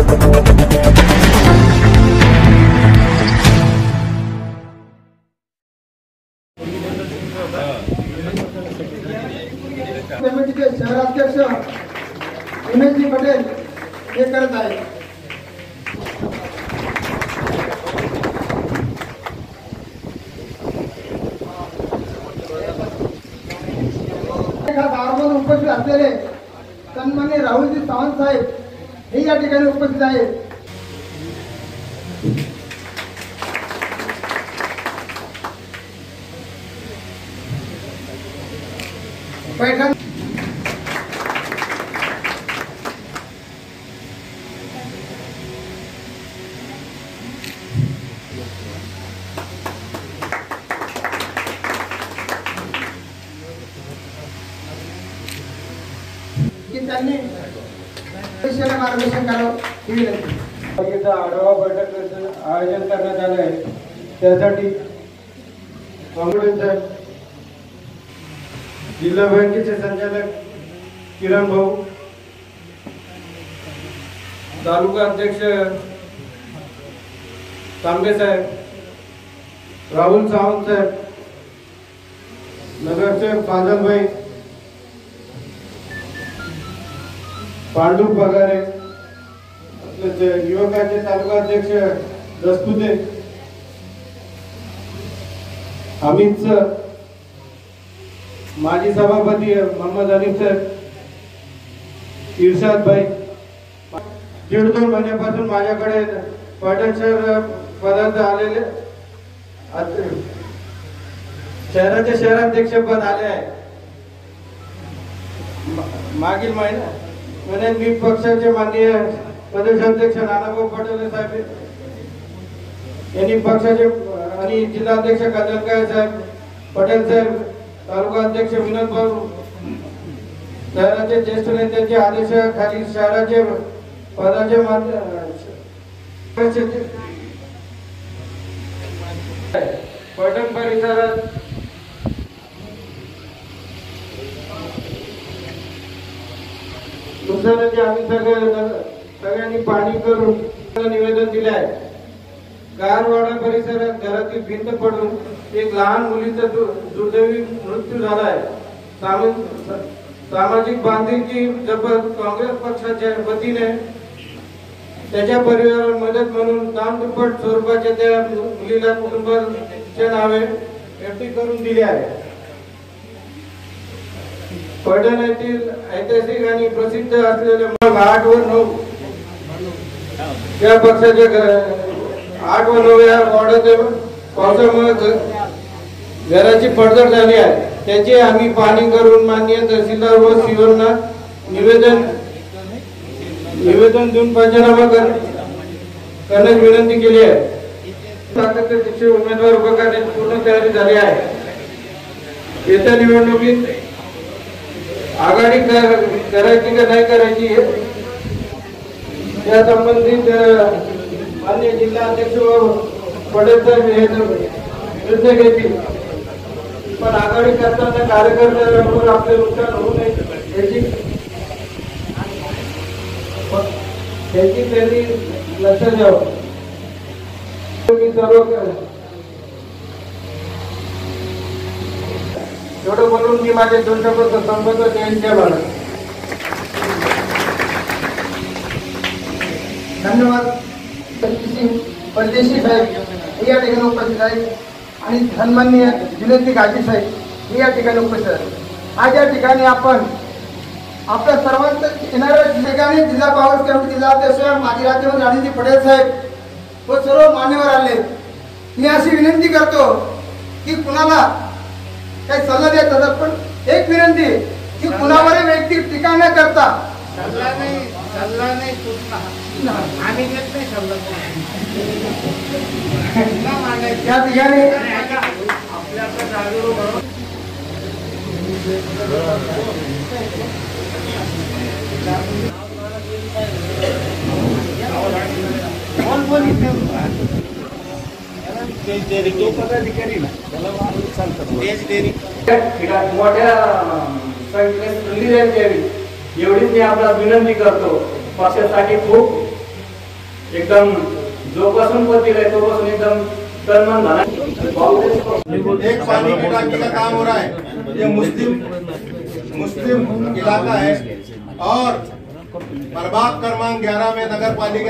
कमिटीचे शहराध्यक्ष उमेशजी पटेल हे करत आहेत। गावामध्ये उपस्थित असलेले सन्माननीय राहुलजी सावंत साहेब हे या ठिकाणी उपस्थित आहेत। पैठण त्यांनी मार्गदर्शन करावं ही विनंती। आढावा बैठकीचं आयोजन करण्यात आलं आहे, त्यासाठी साहेब, जिल्हा बँकेचे संचालक किरण भाऊ, तालुका अध्यक्ष तांबे साहेब, राहुल सावंत साहेब, नगरसेवक फाजल भाई, पांडू पगारे, युवकाचे तालुका अध्यक्ष दस्तुते, अमित सर, माजी सभापती मोहम्मद हनीफ साहेब, इर्शाद भाई, 1.5-2 महिन्यापासून माझ्याकडे पैठण शहर पदार्थ आलेले शहराचे शहराध्यक्ष पद आले आहे। मागील महिन्यात मी पक्षाचे माननीय प्रदेशाध्यक्ष नानाभाऊ पटेल साहेब यांनी पक्षाचे आणि जिल्हाध्यक्ष कल्याणकाय साहेब, पटेल साहेब, तालुका अध्यक्ष विनोद भाऊ, शहराचे ज्येष्ठ नेत्यांचे आदेशाखाली शहराचे पदाचे पैठण परिसरात नुकसानाचे आम्ही सगळ्यांनी पाणी करून निवेदन दिले आहे। गारवाडा परिसरात घरातील भिंत पडून एक लहान मुलीचा दुर्दैवी मृत्यू झाला आहे। सामाजिक बांधिलकी जपत काँग्रेस पक्षाच्या वतीने त्याच्या परिवाराला मदत म्हणून दानदुप्पट स्वरूपाच्या त्या मुलीला कुटुंबाच्या नावे एफडी करून दिली आहे। पैठण येथील ऐतिहासिक आणि प्रसिद्ध असलेल्या 8 व 9 या पक्षाच्या 8 व 9 या वॉर्डाचे पावसामुळे घराची पडझड झाली आहे। त्याचे आम्ही पाणी करून माननीय तहसीलदार व सीओना निवेदन देऊन पंचनामा करण्याची विनंती केली आहे। सातत्य उमेदवार उभा करण्याची पूर्ण तयारी झाली आहे। येत्या निवडणुकीत आघाडी करायची का नाही करायची या संबंधित माननीय जिल्हा अध्यक्ष पटेल साहेब हे निर्णय घेतील, पण आघाडी करताना कार्यकर्त्यांवर आपले नुकसान होऊ नये याची त्यांनी लक्ष द्यावं। मी सर्व एवढं बोलून मी माझे 2 शब्द संबंध त्यांच्या बाळा। धन्यवाद। परदेशी साहेब या ठिकाणी उपस्थित आहेत आणि सन्माननीय जुनेदी गाजी साहेब या ठिकाणी उपस्थित आहेत। आज या ठिकाणी आपण आपल्या सर्वांचं येणाऱ्या ठिकाणी जिल्हा पॉवर कमिटी जिल्हा अध्यक्ष माजी राज्यमंत्री रणजित पटेल साहेब व सर्व मान्यवर आले। मी अशी विनंती करतो की कुणाला काही सल्ला देत असतात, पण एक विनंती की कुणावर व्यक्ती टीका न करता सल्ला नाही आम्ही देत नाही सल्ला या ठिकाणी मोठ्या एवढीच मी आपला विनंती करतो। पक्षासाठी खूप एकदम जोपासून पद दिलाय तोपासून एकदम तनमन झाला। एक पानी की टाकी का काम हो रहा है। ये मुस्लिम इलाका है और प्रभाग क्रमांक 11 में नगर पालिका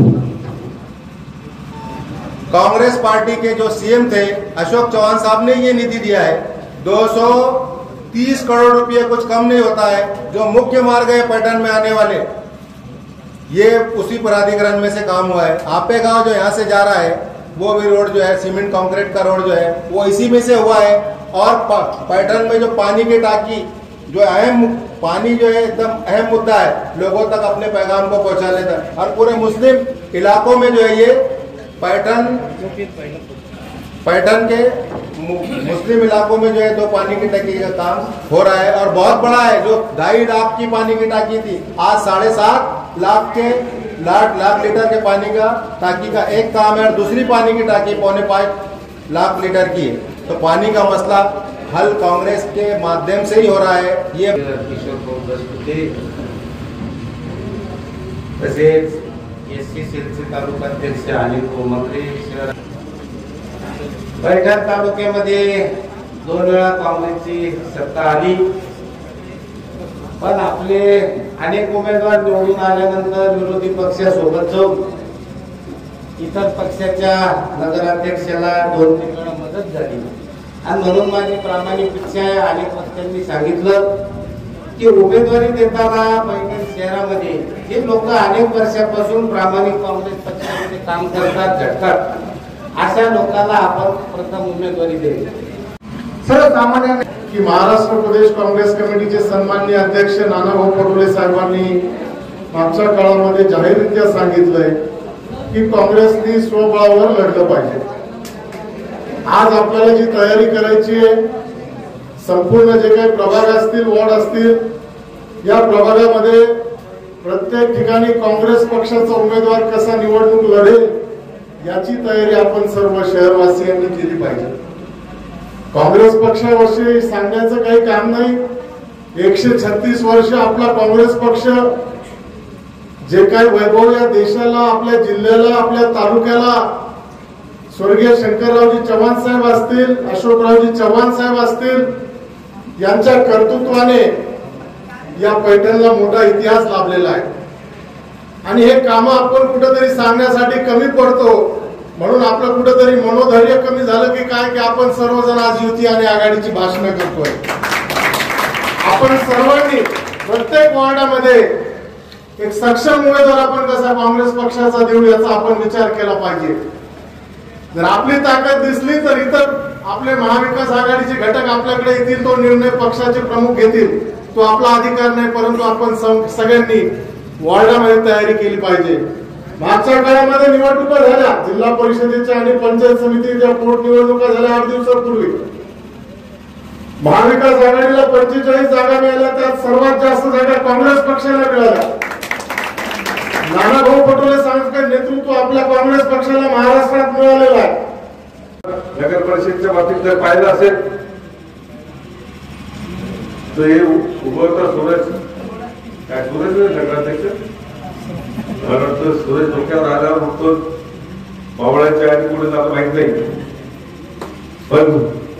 कांग्रेस पार्टी के जो सीएम थे अशोक चौहान साहब ने ये निधि दिया है। 230 करोड़ रुपए कुछ कम नहीं होता है। जो मुख्य मार्ग है पैटर्न में आने वाले, ये उसी प्राधिकरण में से काम हुआ है। आपे गांव जो यहाँ से जा रहा है वो भी रोड जो है सीमेंट कंक्रीट का रोड जो है वो इसी में से हुआ है। और पैटर्न में जो पानी की टाकी जो अहम पानी जो है एकदम अहम मुद्दा है, लोगों तक अपने पैगाम को पहुंचा लेता है। और पूरे मुस्लिम इलाकों में जो है ये पैटर्न के मुस्लिम इलाकों में जो है 2 पानी की टाकी का काम हो रहा है और बहुत बड़ा है। जो 2.5 लाख की पानी की टाकी थी आज 7.5 लाख लीटर के पानी का टाकी का एक काम है और दूसरी पानी की टाकी 4.5 लाख लीटर की है। तो पानी का मसला हल कांग्रेस के माध्यम से ही हो रहा है। ये किशोर भाऊ तसेच एससी सेलचे तालुकाध्यक्ष अनिल कोमत्रे पैठण तालुक्यामध्ये 2 वेळा काँग्रेसची सत्ता आली, पण आपले अनेक उमेदवार निवडून आल्यानंतर विरोधी पक्षासोबत जाऊन इतर पक्षाच्या नगराध्यक्षाला 2-3 वेळा मदत झाली आणि म्हणून माझी प्रामाणिक इच्छा आहे। अनेक वक्त्यांनी सांगितलं की उमेदवारी देताना पैठण शहरामध्ये जे लोक अनेक वर्षापासून प्रामाणिक काँग्रेस पक्षामध्ये काम करतात झटतात अशा लोकांना आपण प्रथम उमेदवारी द्यावी। सर्वसामान्य की महाराष्ट्र प्रदेश काँग्रेस कमिटीचे सन्माननीय अध्यक्ष नानाभाऊ पटोले साहेबांनी मागच्या काळामध्ये जाहीररित्या सांगितलंय की काँग्रेसनी स्वबळावर लढलं पाहिजे। आज आपल्याला जी तयारी करायची आहे, संपूर्ण जे काही प्रभाग असतील वॉर्ड असतील या प्रभागामध्ये प्रत्येक ठिकाणी काँग्रेस पक्षाचा उमेदवार कसा निवडणूक लढेल याची तयारी आपण सर्व शहरवासियांनी केली पाहिजे। काँग्रेस पक्षाविषयी सांगण्याचं काही काम नाही। 136 वर्ष आपला काँग्रेस पक्ष जे काही वैभव या देशाला, आपल्या जिल्ह्याला, आपल्या तालुक्याला स्वर्गीय शंकररावजी चव्हाण साहेब असतील, अशोकरावजी चव्हाण साहेब असतील यांच्या कर्तृत्वाने या पैठणला मोठा इतिहास लाभलेला आहे आणि हे काम आपण कुठेतरी सांगण्यासाठी कमी पडतो, म्हणून आपलं कुठेतरी मनोधैर्य कमी झालं की काय की आपण सर्वजण आज युती आणि आघाडीची भाषणं करतोय। आपण सर्वांनी प्रत्येक वॉर्डामध्ये एक सक्षम उमेदवार आपण कसा काँग्रेस पक्षाचा देऊ याचा आपण विचार केला पाहिजे। जर आपली ताकद दिसली तर इतर आपले महाविकास आघाडीचे घटक आपल्याकडे येतील, तो निर्णय पक्षाचे प्रमुख घेतील, तो आपला अधिकार नाही, परंतु आपण सगळ्यांनी वॉर्डामध्ये तयारी केली पाहिजे। मागच्या काळामध्ये निवडणुका झाल्या, जिल्हा परिषदेच्या आणि पंचायत समितीच्या पोटनिवडणुका झाल्या 8 दिवसापूर्वी। महाविकास आघाडीला 45 जागा मिळाल्या, त्यात सर्वात जास्त जागा काँग्रेस पक्षाला मिळाल्या। नानाभाऊ पटोले साहेबांचे नेतृत्व आपल्या काँग्रेस पक्षाला महाराष्ट्रात मिळालेलं आहे। नगर परिषदेच्या बाबतीत जर पाहिलं असेल तर हे उभवता सूरज काय सूरज नगराध्यक्ष मला वाटतं सूरज डोक्यावर आल्यावर बघतो मावळाच्या आणि पुढे जाणं माहित नाही, पण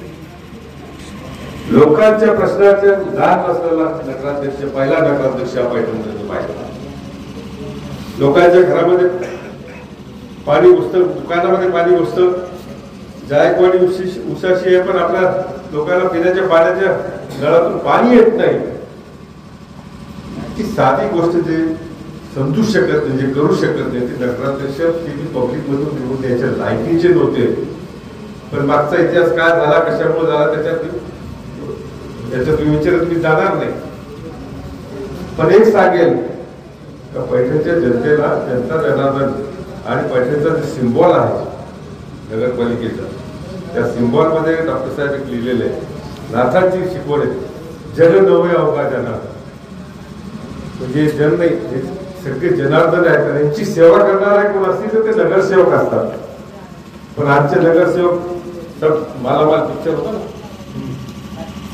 लोकांच्या प्रश्नाचे जाण असलेला नगराध्यक्ष, पहिला नगराध्यक्ष पैठणमध्ये पाहिला। लोकांच्या घरामध्ये पाणी घुसतं, दुकानामध्ये पाणी घुसतं, जायकवाडी उसाशी आहे, पण आपल्या लोकांना पिण्याच्या पाण्याच्या नळातून पाणी येत नाही। ती साधी गोष्ट जे समजू शकत नाही, जे करू शकत नाही, ते नगराध्यक्ष पब्लिक मधून निवडून द्यायच्या लायकीचे नव्हते। पण मागचा इतिहास काय झाला, कशामुळे झाला त्याच्यात विचारत मी जाणार नाही, पण एक सांगेल पैठणच्या जनतेला, जनता जनार्दन आणि पैठणचा जे सिम्बॉल आहे नगरपालिकेचा, त्या सिम्बॉल मध्ये डॉक्टर साहेब एक लिहिलेले आहे, नाथांची शिकवण आहे, जन नवे अवघा जनार्दन, म्हणजे जन नाही, सगळे जनार्दन आहेत आणि यांची सेवा करणारे कोण असतील तर ते नगरसेवक असतात। पण आजचे नगरसेवक सब मालामाल पिक्चर होता,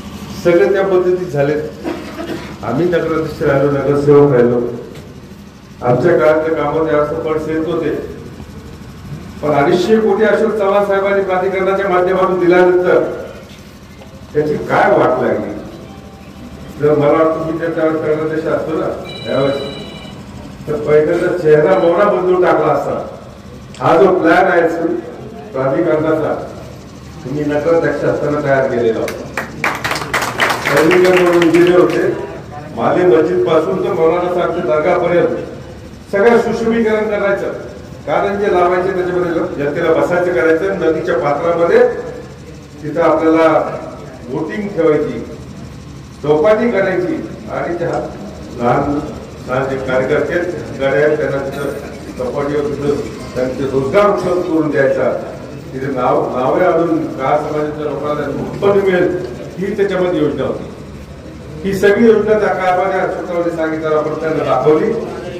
सगळे त्या पद्धतीत झाले। आम्ही नगराध्यक्ष राहिलो, नगरसेवक राहिलो, आमच्या काळातल्या कामात जास्त फंड येत होते, पण 250 कोटी अशोक चव्हाण साहेबांनी प्राधिकरणाच्या माध्यमातून दिल्यानंतर त्याची काय वाट लागली. जर मला वाटतं मी त्यावेळेस कर्णदेश असतो ना त्यावेळेस, तर पैठणचा चेहरा मोहरा बदलून टाकला असता. हा जो प्लॅन आहे प्राधिकरणाचा, तुम्ही नगराध्यक्ष असताना तयार केलेला होता. म्हणून इंजिनियर होते. माले मस्जिद पासून तर मौलाना साहेबच्या दर्गापर्यंत सगळं सुशोभीकरण करायचं, कारण जे लावायचे त्याच्यामध्ये जनतेला बसायचं करायचं. नदीच्या पात्रामध्ये तिथं आपल्याला बोटिंग ठेवायची, चौपाटी करायची, आणि त्या लहान लहान जे कार्यकर्ते गाड्या आहेत त्यांना तिथं चौपाटीवर तिथं त्यांचे रोजगार उपलब्ध करून द्यायचा. तिथे नावे अजून का समाजाच्या लोकांना उत्पन्न मिळेल ही त्याच्यामध्ये योजना होती. ही सगळी योजना त्या काळामध्ये अशोकरावांनी सांगितलं, आपण त्यांना दाखवली.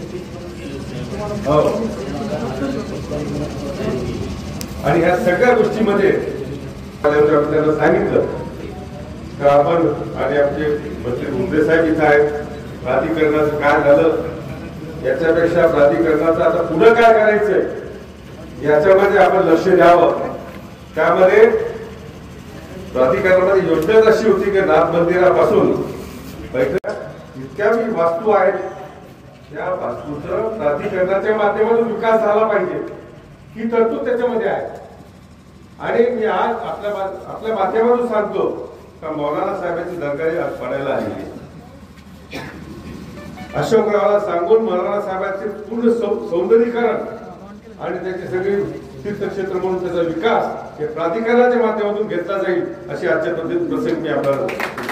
आणि ह्या सगळ्या गोष्टीमध्ये त्यांना सांगितलं का आपण, आणि आमचे मंत्री मुंडे साहेब इथं आहेत, प्राधिकरणाचं काय झालं याच्यापेक्षा प्राधिकरणाचं आता पुढे काय करायचंय याच्यामध्ये आपण लक्ष द्यावं. त्यामध्ये प्राधिकरणामध्ये योजना अशी होती की नाथ मंदिरापासून इतक्या मी वास्तू आहेत, त्या वास्तूचा प्राधिकरणाच्या माध्यमातून विकास झाला पाहिजे ही तरतूद त्याच्यामध्ये आहे. आणि मी आज आपल्या माध्यमातून सांगतो का मौलाना साहेबांची दरकारी आज पडायला आलेली. अशोकरावाला सांगून मौलाना साहेबांचे पूर्ण सौंदर्यीकरण आणि त्याचे सगळे तीर्थक्षेत्र म्हणून त्याचा विकास हे प्राधिकरणाच्या माध्यमातून घेतला जाईल अशी आजच्या प्रसंग मी आपल्याला,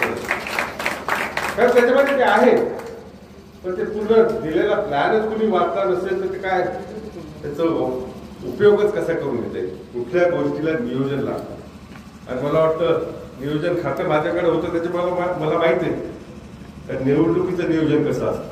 कारण त्याच्यामध्ये ते आहे, पण ते पूर्ण दिलेला प्लॅनच कुणी वाचला नसेल तर ते काय त्याचा उपयोगच कसा करून घेता येईल. कुठल्या गोष्टीला नियोजन लागतं. आणि मला वाटतं नियोजन खातं माझ्याकडे होतं, त्याच्यामुळे मला माहिती आहे त्या निवडणुकीचं नियोजन कसं असतं.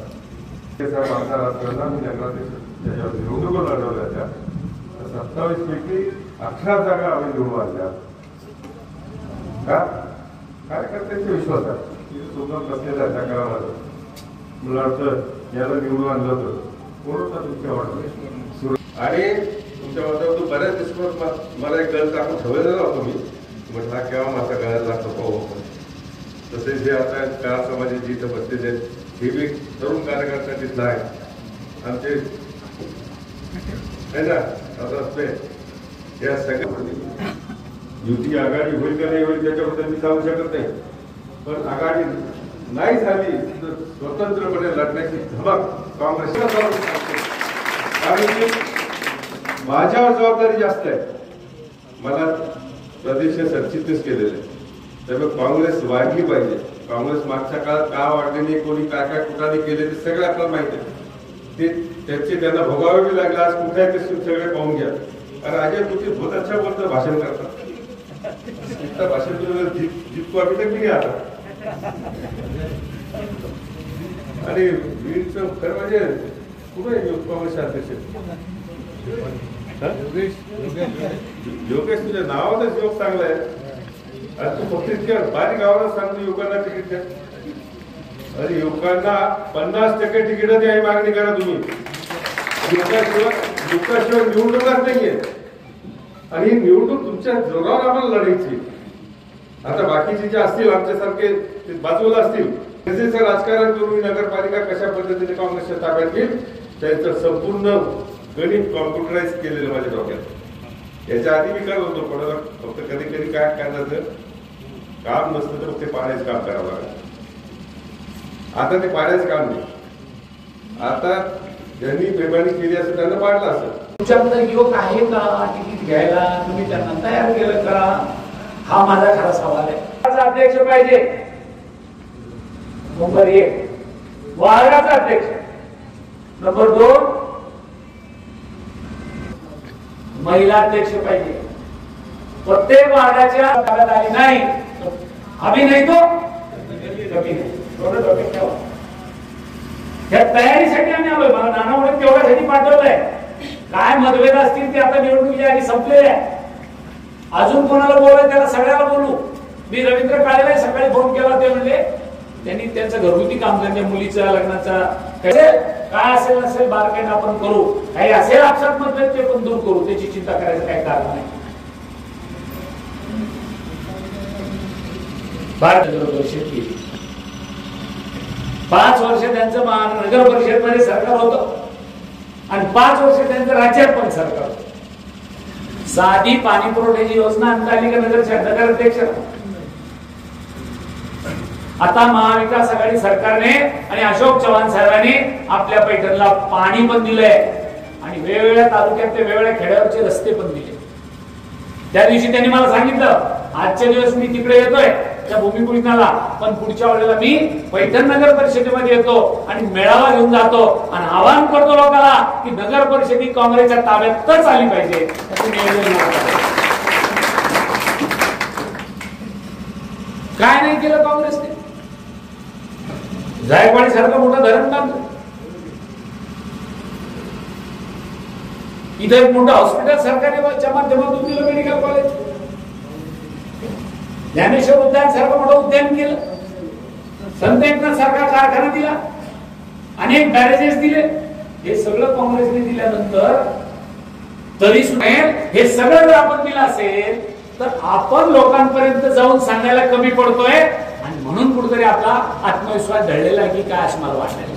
निवडणुका लढवल्या त्या 27 पैकी 18 जागा आम्ही निवडून आणल्या. का कार्यकर्त्यांच्या विश्वासात सोबत नसलेल्या त्या काळामध्ये मला वाटतं याला निवडून आणलं होतं. कोण होता तुमच्या वाटत आणि तुमच्या वाटावर बऱ्याच दिवसात मला एक गळ टाकून ठेवलेला होतो मी. म्हटलं केव्हा माझा गळ्यात लागतो पाहू. तसेच जे आता काळा समाजाचे इथं बसलेले आहेत हे बी तरुण कार्यकर्ता तिथला आहे आमचे आहे ना. आता असते या सगळ्या युती आघाडी होईल का नाही होईल त्याच्याबद्दल मी सांगू शकत नाही, पण आघाडी नाही झाली तर स्वतंत्रपणे लढण्याची धमक काँग्रेसला कारण माझ्यावर जबाबदारी जास्त आहे. मला प्रदेश सरचिटणीस केलेलं आहे, त्यामुळे काँग्रेस वाढली पाहिजे. काँग्रेस मागच्या काळात का वाढली नाही, कोणी काय काय कुठाने केले ते सगळं आपल्याला माहिती आहे. ते त्याचे त्यांना भोगावे बी लागले. आज कुठे आहे ते सगळे पाहून घ्या. कारण अजय कुठे बहुत अच्छा बोलतं, भाषण करतात. इतकं भाषण जितको अभी तक नाही आता. आणि वीरचं खरं म्हणजे कुठे युथ काँग्रेसचे अध्यक्ष योगेश, तुझ्या नावातच योग चांगला आहे. आणि तू फक्त इतक्या बारीक गावाला सांगतो युवकांना तिकीट द्या. अरे युवकांना 50% तिकीट द्यायची मागणी करा तुम्ही. युवकाशिवाय निवडणुकाच नाहीये आणि ही निवडणूक तुमच्या जोरावर आम्हाला लढायची. आता बाकीचे जे असतील आमच्यासारखे बाजूला असतील त्याचे राजकारण करून नगरपालिका कशा पद्धतीने काँग्रेसच्या ताब्यात घेईल त्यांचं संपूर्ण गणित कॉम्प्युटराइज केलेलं माझ्या डोक्यात. याच्या आधी मी काय होतो कोणाला फक्त कधी कधी काय झालं काम नसतं तर ते पाण्याचं काम करावं लागलं. आता ते पाण्याचं काम नाही. आता ज्यांनी बेमानी केली असेल त्यांना पाडलं असेल. तुमच्याकडे युवक आहे का तिकीट घ्यायला, तुम्ही त्यांना तयार केलं का, हा माझा खरा सवाल आहे. अध्यक्ष पाहिजे नंबर 1, वार्डाचा अध्यक्ष नंबर 2, महिला अध्यक्ष पाहिजे. प्रत्येक वार्डाच्या काळात आली नाही आम्ही नाही तो कमी नाही. या तयारीसाठी आम्ही आलोय. मला नानामुळे तेवढ्यासाठी पाठवलंय. काय मतभेद असतील ते आता निवडणुकीच्या आधी संपलेले आहे. अजून कोणाला बोलायचं त्याला सगळ्याला बोलू. मी रवींद्र काळेला सकाळी फोन केला, ते म्हणले त्यांनी त्यांचं घरगुती काम त्यांच्या मुलीच्या लग्नाचा काय असेल नसेल बारकाईने आपण करू, काही असेल आपसात मतभेद ते पण दूर करू, त्याची चिंता करायचं काही कारण नाही. शेती 5 वर्ष त्यांचं नगर परिषद मध्ये सरकार होतं आणि 5 वर्ष त्यांचं राज्यात पण सरकार होतं. साधी पाणी पुरवठ्याची योजना आणता आली का नगराध्यक्ष? आता महाविकास आघाडी सरकारने आणि अशोक चव्हाण साहेबांनी आपल्या पैठणला पाणी पण दिलंय आणि वेगवेगळ्या तालुक्यातले वेगवेगळ्या खेड्यावरचे रस्ते पण दिले. त्या दिवशी त्यांनी मला सांगितलं, आजच्या दिवस मी तिकडे येतोय त्या भूमिपूजनाला, पण पुढच्या वेळेला मी पैठण नगर परिषदेमध्ये येतो आणि मेळावा घेऊन जातो आणि आवाहन करतो लोकांना की नगर परिषद काँग्रेसच्या ताब्यातच आली पाहिजे. काय नाही केलं काँग्रेसने? जायकवाडी सारखं मोठं धरण बांधलं, इथं एक मोठं हॉस्पिटल सरकारच्या माध्यमातून दिलं, मेडिकल कॉलेज, ज्ञानेश्वर उद्यान सारखं मोठं उद्यान केलं, संत एकनाथ सारखा कारखाना दिला, अनेक बॅरेजेस दिले. हे सगळं काँग्रेसने दिल्यानंतर तरी सुद्धा हे सगळं जर आपण दिलं असेल तर आपण लोकांपर्यंत जाऊन सांगायला कमी पडतोय आणि म्हणून कुठेतरी आपला आत्मविश्वास ढळलेला आहे की काय असं मला वाटलं.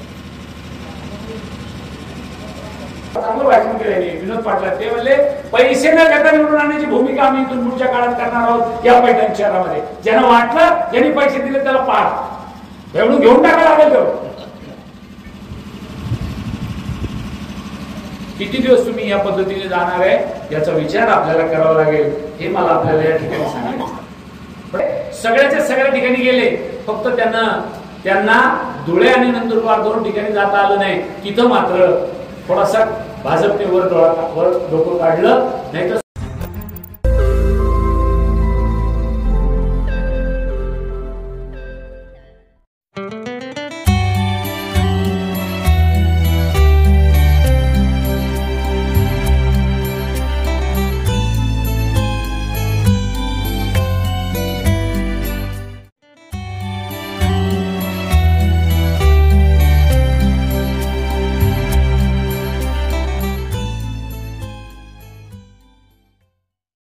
चांगलं भाषण केलेले विनोद पाटला, ते म्हणले पैसे न घेता निवडून आणण्याची भूमिका आम्ही इथून पुढच्या काळात करणार आहोत या पैठण शहरामध्ये. ज्यांना वाटलं ज्यांनी पैसे दिले त्याला पाड एवढून घेऊन टाकायला लागेल. तेवढं किती दिवस तुम्ही या पद्धतीने जाणार आहे याचा विचार आपल्याला करावा लागेल, हे मला आपल्याला या ठिकाणी सांगायचं. सगळ्याच्या सगळ्या ठिकाणी गेले, फक्त त्यांना धुळे आणि नंदुरबार 2 ठिकाणी जाता आलं नाही. तिथं मात्र थोडासा भाजपने वर डोकं काढलं, नाही तर